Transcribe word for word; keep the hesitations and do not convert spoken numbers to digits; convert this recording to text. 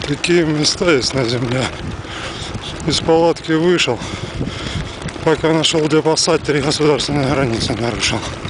Какие места есть на земле. Из палатки вышел. Пока нашел где посадить, три государственные границы нарушил.